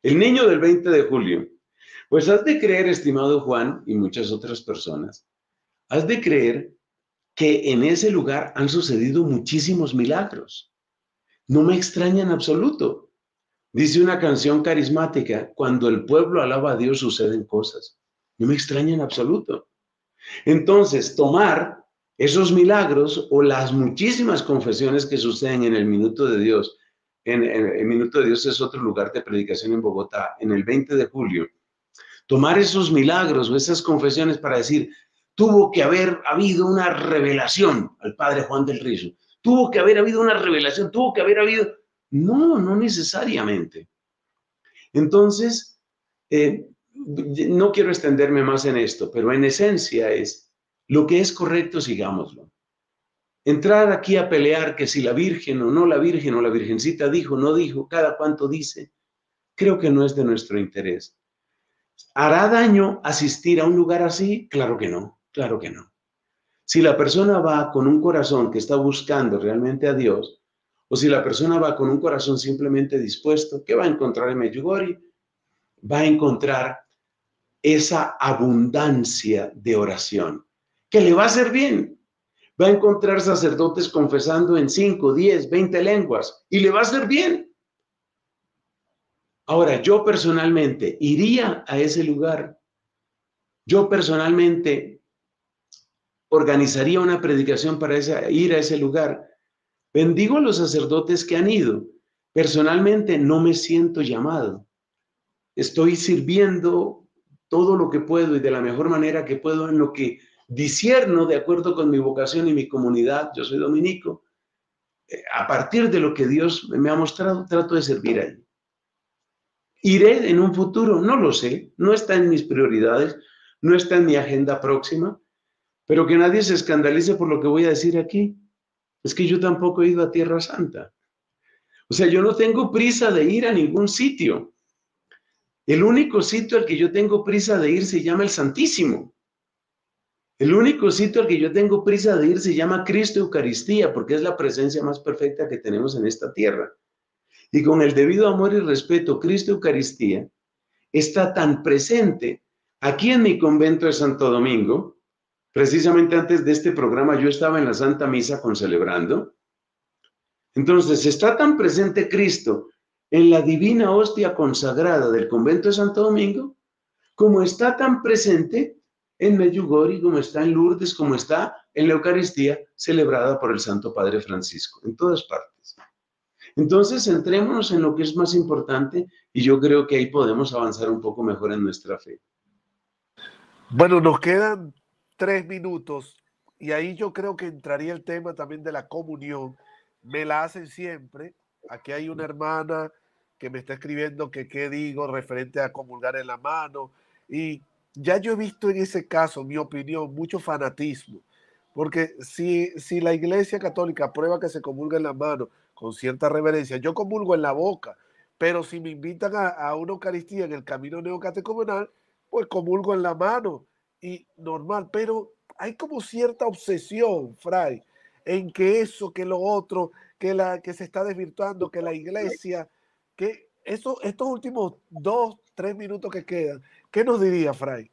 El niño del 20 de julio. Pues has de creer, estimado Juan y muchas otras personas, has de creer que en ese lugar han sucedido muchísimos milagros. No me extraña en absoluto. Dice una canción carismática, cuando el pueblo alaba a Dios suceden cosas. No me extraña en absoluto. Entonces, tomar esos milagros o las muchísimas confesiones que suceden en el Minuto de Dios, en el Minuto de Dios es otro lugar de predicación en Bogotá, en el 20 de julio, tomar esos milagros o esas confesiones para decir, tuvo que haber habido una revelación al padre Juan del Rizo, tuvo que haber habido una revelación, tuvo que haber habido... No, no necesariamente. Entonces, no quiero extenderme más en esto, pero en esencia es lo que es correcto, sigámoslo. Entrar aquí a pelear que si la Virgen o no la Virgen o la Virgencita dijo, no dijo, cada cuánto dice, creo que no es de nuestro interés. ¿Hará daño asistir a un lugar así? Claro que no, claro que no. Si la persona va con un corazón que está buscando realmente a Dios, o si la persona va con un corazón simplemente dispuesto, ¿qué va a encontrar en Medjugorje? Va a encontrar esa abundancia de oración, que le va a hacer bien. Va a encontrar sacerdotes confesando en 5, 10, 20 lenguas, y le va a hacer bien. Ahora, yo personalmente iría a ese lugar. Yo personalmente organizaría una predicación para ir a ese lugar. Bendigo a los sacerdotes que han ido. Personalmente no me siento llamado. Estoy sirviendo todo lo que puedo y de la mejor manera que puedo en lo que discierno de acuerdo con mi vocación y mi comunidad. Yo soy dominico. A partir de lo que Dios me ha mostrado, trato de servir a Él. ¿Iré en un futuro? No lo sé. No está en mis prioridades. No está en mi agenda próxima. Pero que nadie se escandalice por lo que voy a decir aquí. Es que yo tampoco he ido a Tierra Santa. O sea, yo no tengo prisa de ir a ningún sitio. El único sitio al que yo tengo prisa de ir se llama el Santísimo. El único sitio al que yo tengo prisa de ir se llama Cristo Eucaristía, porque es la presencia más perfecta que tenemos en esta tierra. Y con el debido amor y respeto, Cristo Eucaristía está tan presente aquí en mi convento de Santo Domingo. Precisamente antes de este programa yo estaba en la Santa Misa concelebrando. Entonces está tan presente Cristo en la divina hostia consagrada del convento de Santo Domingo, como está tan presente en Medjugorje, como está en Lourdes, como está en la Eucaristía celebrada por el Santo Padre Francisco, en todas partes. Entonces centrémonos en lo que es más importante y yo creo que ahí podemos avanzar un poco mejor en nuestra fe. Bueno, nos quedan 3 minutos y ahí yo creo que entraría el tema también de la comunión. Me la hacen siempre. Aquí hay una hermana que me está escribiendo que qué digo referente a comulgar en la mano. Y ya yo he visto en ese caso, mi opinión, mucho fanatismo. Porque si la Iglesia Católica aprueba que se comulga en la mano con cierta reverencia, yo comulgo en la boca. Pero si me invitan a una Eucaristía en el camino neocatecumenal, pues comulgo en la mano y normal, pero hay como cierta obsesión, Fray, en que eso, que lo otro, que se está desvirtuando, que la iglesia, que eso, estos últimos 2, 3 minutos que quedan, ¿qué nos diría, Fray?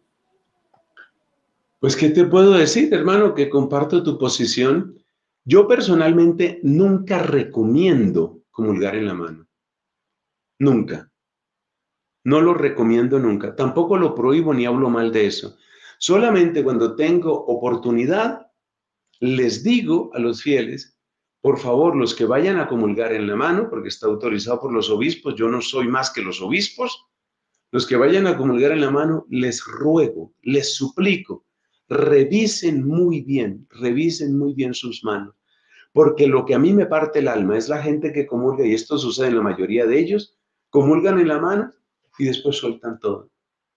Pues, ¿qué te puedo decir, hermano? Que comparto tu posición. Yo personalmente nunca recomiendo comulgar en la mano. Nunca. No lo recomiendo nunca. Tampoco lo prohíbo ni hablo mal de eso. Solamente cuando tengo oportunidad, les digo a los fieles, por favor, los que vayan a comulgar en la mano, porque está autorizado por los obispos, yo no soy más que los obispos, los que vayan a comulgar en la mano, les ruego, les suplico, revisen muy bien sus manos, porque lo que a mí me parte el alma es la gente que comulga, y esto sucede en la mayoría de ellos, comulgan en la mano y después sueltan todo.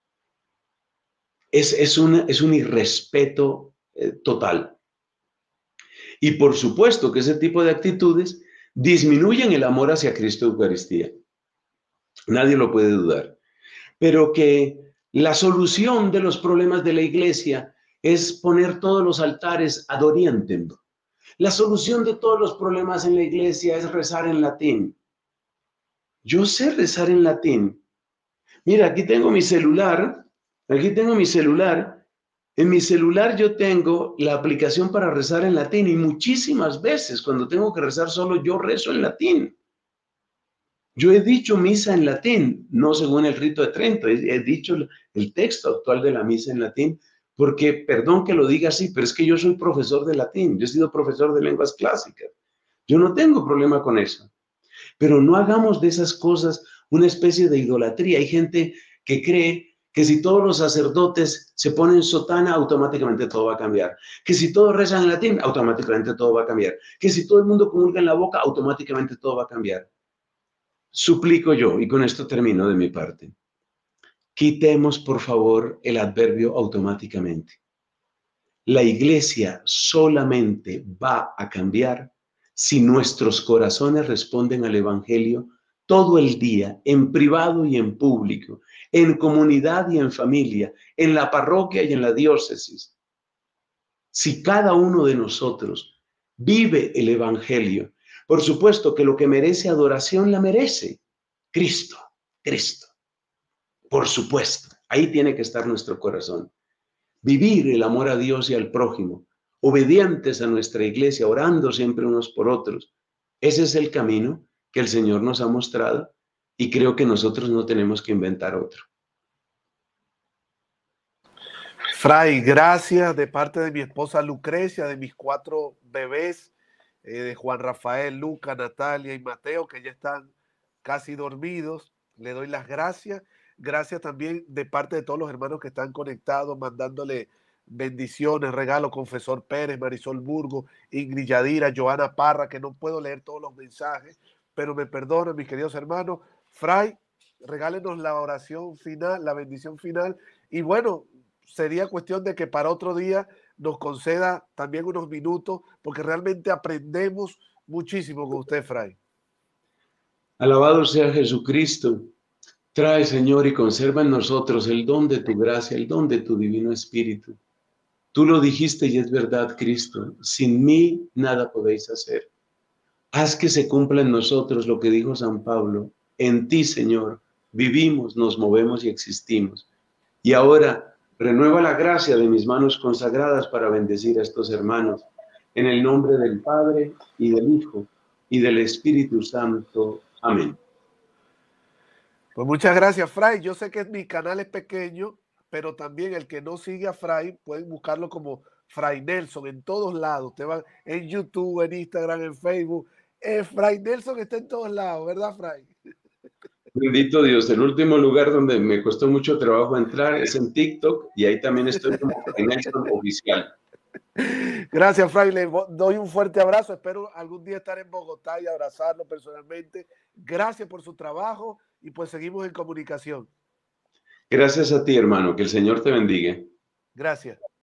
Es un irrespeto total. Y por supuesto que ese tipo de actitudes disminuyen el amor hacia Cristo Eucaristía. Nadie lo puede dudar. Pero que la solución de los problemas de la iglesia es poner todos los altares ad orientem. La solución de todos los problemas en la iglesia es rezar en latín. Yo sé rezar en latín, Mira, aquí tengo mi celular, aquí tengo mi celular. En mi celular yo tengo la aplicación para rezar en latín y muchísimas veces cuando tengo que rezar solo yo rezo en latín. Yo he dicho misa en latín, no según el rito de Trento, he dicho el texto actual de la misa en latín, porque, perdón que lo diga así, pero es que yo soy profesor de latín, yo he sido profesor de lenguas clásicas. Yo no tengo problema con eso, pero no hagamos de esas cosas una especie de idolatría. Hay gente que cree que si todos los sacerdotes se ponen sotana, automáticamente todo va a cambiar. Que si todos rezan en latín, automáticamente todo va a cambiar. Que si todo el mundo comulga en la boca, automáticamente todo va a cambiar. Suplico yo, y con esto termino de mi parte, quitemos por favor el adverbio automáticamente. La iglesia solamente va a cambiar si nuestros corazones responden al Evangelio todo el día, en privado y en público, en comunidad y en familia, en la parroquia y en la diócesis. Si cada uno de nosotros vive el Evangelio, por supuesto que lo que merece adoración la merece. Cristo, Cristo. Por supuesto, ahí tiene que estar nuestro corazón. Vivir el amor a Dios y al prójimo, obedientes a nuestra iglesia, orando siempre unos por otros. Ese es el camino que el Señor nos ha mostrado y creo que nosotros no tenemos que inventar otro. Fray, gracias de parte de mi esposa Lucrecia, de mis 4 bebés, de Juan Rafael, Luca, Natalia y Mateo, que ya están casi dormidos. Le doy las gracias. Gracias también de parte de todos los hermanos que están conectados, mandándole bendiciones, regalos, Confesor Pérez, Marisol Burgo, Ingrid Yadira, Joana Parra, que no puedo leer todos los mensajes, pero me perdonen, mis queridos hermanos. Fray, regálenos la oración final, la bendición final. Y bueno, sería cuestión de que para otro día nos conceda también unos minutos, porque realmente aprendemos muchísimo con usted, Fray. Alabado sea Jesucristo. Trae, Señor, y conserva en nosotros el don de tu gracia, el don de tu divino Espíritu. Tú lo dijiste y es verdad, Cristo. Sin mí nada podéis hacer. Haz que se cumpla en nosotros lo que dijo San Pablo. En ti, Señor, vivimos, nos movemos y existimos. Y ahora, renueva la gracia de mis manos consagradas para bendecir a estos hermanos. En el nombre del Padre, y del Hijo, y del Espíritu Santo. Amén. Pues muchas gracias, Fray. Yo sé que mi canal es pequeño, pero también el que no sigue a Fray, pueden buscarlo como Fray Nelson en todos lados. Usted va en YouTube, en Instagram, en Facebook. Fray Nelson está en todos lados, ¿verdad, Fray? Bendito Dios, el último lugar donde me costó mucho trabajo entrar es en TikTok y ahí también estoy como Fray Nelson Oficial. Gracias, Fray. Le doy un fuerte abrazo. Espero algún día estar en Bogotá y abrazarlo personalmente. Gracias por su trabajo y pues seguimos en comunicación. Gracias a ti, hermano, que el Señor te bendiga. Gracias.